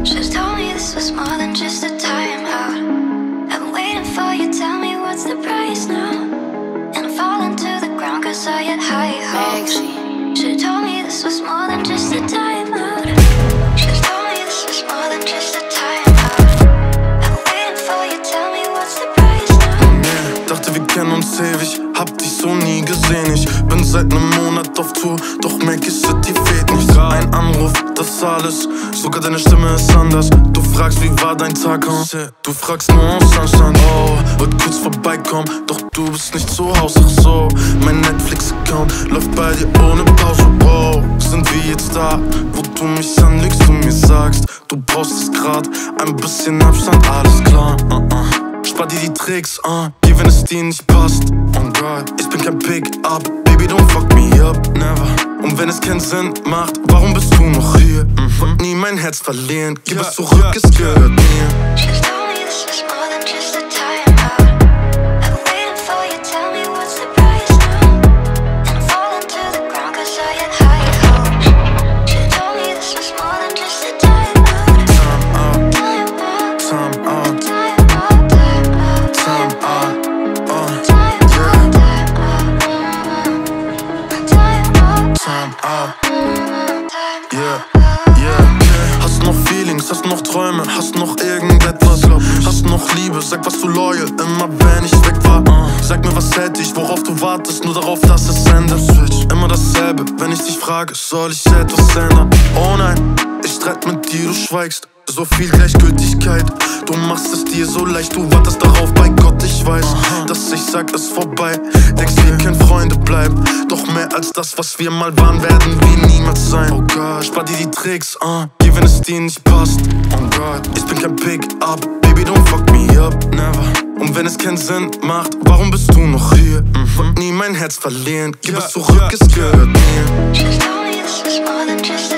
Should've told me this was more than just a time out. I've been waiting for you, tell me what's the price now. And I'm falling to the ground cause I had high hopes. Should've told me this was more than just a time out. Should've told me this was more than just a time out. I've been waiting for you, tell me what's the price now. Dachte wir kennen uns ewig, hab dich so nie gesehen. Ich bin seit nem Monat auf Tour, doch Mackie City fehlt nicht. Ein Anruf, das alles, sogar deine Stimme ist anders. Du fragst, wie war dein Tag, du fragst nur auf Anstand. Oh, wollt kurz vorbeikommen, doch du bist nicht zu Haus. Ach so, mein Netflix-Account läuft bei dir ohne Pause. Oh, sind wir jetzt da, wo du mich anlügst, du mir sagst, du brauchst es grad, ein bisschen Abstand, alles klar. Spar dir die Tricks, geh, wenn es dir nicht passt. Oh Gott, ich bin kein Pick-up, baby, don't fuck me up, never. Und wenn es keinen Sinn macht, warum bist du noch hier? Wollt nie mein Herz verlieren, gib es zurück, es gehört mir. Should've told me this was more than just a time out. I've been waiting for you, tell me what's the price now. And I'm falling to the ground cause I had high hopes. Should've told me this was more than just a time out. Time out, Time out, time out, time out, time out, time out, yeah, yeah. Hast noch Feelings, hast noch Träume, hast noch irgendetwas. Hast noch Liebe, sag, was du loyal, immer wenn ich weg war. Sag mir, was hätte ich, worauf du wartest, nur darauf, dass es endet. Immer dasselbe, wenn ich dich frage, soll ich etwas ändern? Oh nein, ich streit mit dir, du schweigst. So viel Gleichgültigkeit, du machst es dir so leicht, du wartest darauf, bei Gott, ich weiß, dass ich sag, es vorbei. Denkst, wir können Freunde bleiben, doch mehr als das, was wir mal waren, werden wir niemals sein. Oh Gott, spar dir die Tricks, geh, wenn es dir nicht passt. Oh Gott, ich bin kein Pick-up, baby, don't fuck me up, never. Und wenn es keinen Sinn macht, warum bist du noch hier? Wollt nie mein Herz verlieren, gib es zurück, es gehört mir. Should've told me this was more than just a